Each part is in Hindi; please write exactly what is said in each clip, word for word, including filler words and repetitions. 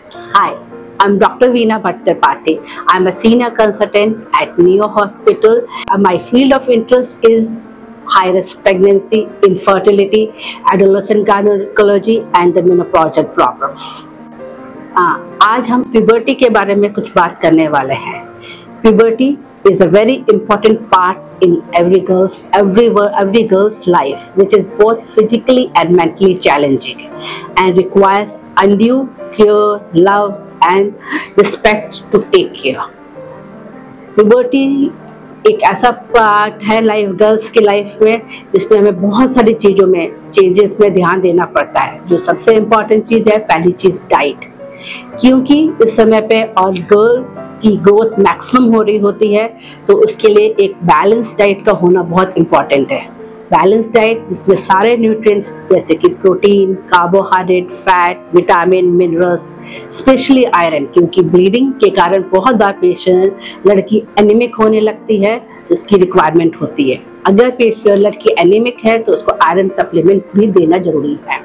Hi, I'm Doctor Veena Bhatt-Tripathi. I'm a senior consultant at Neo Hospital. Uh, My field of interest is high-risk pregnancy, infertility, adolescent gynecology and the menopausal problems. हाँ, आज हम puberty के बारे में कुछ बात करने वाले हैं. Puberty is a very important part in every girl's every every girl's life, which is both physically and mentally challenging, and requires undue care, love, and respect to take care. Puberty एक ऐसा पार्ट है लाइफ गर्ल्स की लाइफ में जिसमें हमें बहुत सारी चीज़ों में चेंजेस में ध्यान देना पड़ता है. जो सबसे इम्पोर्टेंट चीज़ है, पहली चीज़ डाइट, क्योंकि इस समय पे और गर्ल की ग्रोथ मैक्सिमम हो रही होती है, तो उसके लिए एक बैलेंस डाइट का होना बहुत इम्पोर्टेंट है. बैलेंस डाइट जिसमें सारे न्यूट्रिएंट्स जैसे कि protein, carbohydrate, fat, vitamin, minerals, specially iron, क्योंकि ब्लीडिंग के कारण बहुत बार पेशेंट लड़की एनीमिक होने लगती है तो उसकी रिक्वायरमेंट होती है. अगर पेशेंट लड़की एनीमिक है तो उसको आयरन सप्लीमेंट भी देना जरूरी है.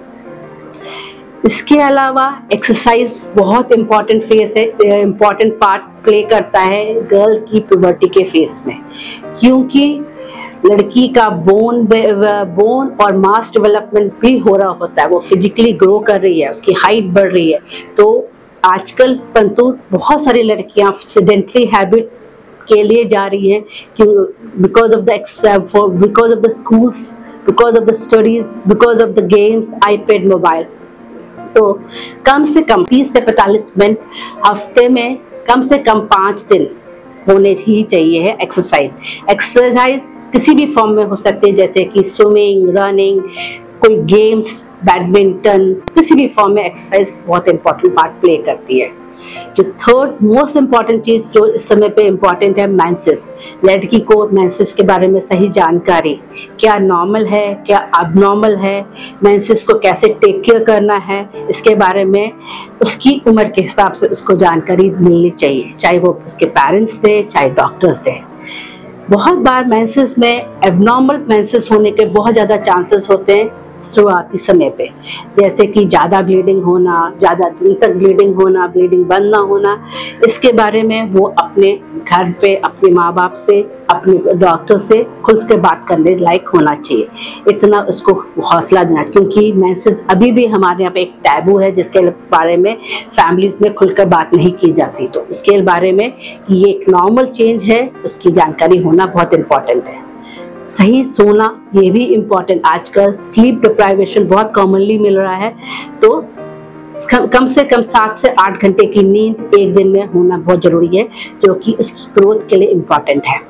इसके अलावा एक्सरसाइज बहुत इम्पॉर्टेंट फेस है, इम्पॉर्टेंट पार्ट प्ले करता है गर्ल की प्यूबर्टी के फेस में, क्योंकि लड़की का बोन बोन और मास डेवलपमेंट भी हो रहा होता है. वो फिजिकली ग्रो कर रही है, उसकी हाइट बढ़ रही है. तो आजकल परंतु बहुत सारी लड़कियां सेडेंटरी हैबिट्स के लिए जा रही हैं, because of the because of the schools, because of the studies, because of the games, iPad, mobile. तो कम से कम तीस से पैंतालीस मिनट हफ्ते में कम से कम पाँच दिन होने ही चाहिए है एक्सरसाइज. एक्सरसाइज किसी भी फॉर्म में हो सकती है, जैसे कि स्विमिंग, रनिंग, कोई गेम्स, बैडमिंटन, किसी भी फॉर्म में एक्सरसाइज बहुत इंपॉर्टेंट पार्ट प्ले करती है. जो थर्ड मोस्ट इम्पॉर्टेंट चीज़ जो इस समय पे इम्पॉर्टेंट है, मेंसेस. लड़की को मेंसेस के बारे में सही जानकारी, क्या नॉर्मल है, क्या अबनॉर्मल है, मेंसेस को कैसे टेक केयर करना है, इसके बारे में उसकी उम्र के हिसाब से उसको जानकारी मिलनी चाहिए, चाहे वो उसके पेरेंट्स दे, चाहे डॉक्टर्स दे. बहुत बार मेंसेस में एबनॉर्मल मेंसेस होने के बहुत ज़्यादा चांसेस होते हैं शुरुआती समय पे, जैसे कि ज़्यादा ब्लीडिंग होना, ज़्यादा दिन तक ब्लीडिंग होना, ब्लीडिंग बंद ना होना. इसके बारे में वो अपने घर पे अपने माँ बाप से, अपने डॉक्टर से खुद के बात करने लायक होना चाहिए. इतना उसको हौसला देना, क्योंकि मेंसेस अभी भी हमारे यहाँ पे एक टैबू है जिसके बारे में फैमिलीज में खुलकर बात नहीं की जाती. तो उसके बारे में ये एक नॉर्मल चेंज है, उसकी जानकारी होना बहुत इम्पोर्टेंट है. सही सोना ये भी इम्पोर्टेंट. आजकल स्लीप डिप्राइवेशन बहुत कॉमनली मिल रहा है, तो कम से कम सात से आठ घंटे की नींद एक दिन में होना बहुत जरूरी है, जो कि उसकी ग्रोथ के लिए इम्पोर्टेंट है.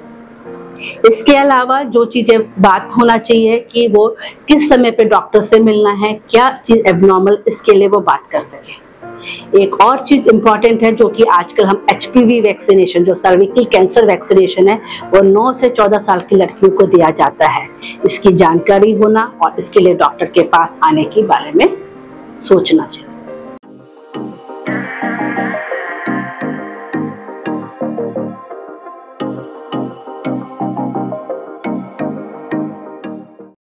इसके अलावा जो चीज़ें बात होना चाहिए कि वो किस समय पे डॉक्टर से मिलना है, क्या चीज़ एबनॉर्मल, इसके लिए वो बात कर सके. एक और चीज इम्पॉर्टेंट है जो कि आजकल हम एच पी वी वैक्सीनेशन, जो सर्विकल कैंसर वैक्सीनेशन है, वो नौ से चौदह साल की लड़कियों को दिया जाता है. इसकी जानकारी होना और इसके लिए डॉक्टर के पास आने के बारे में सोचना चाहिए.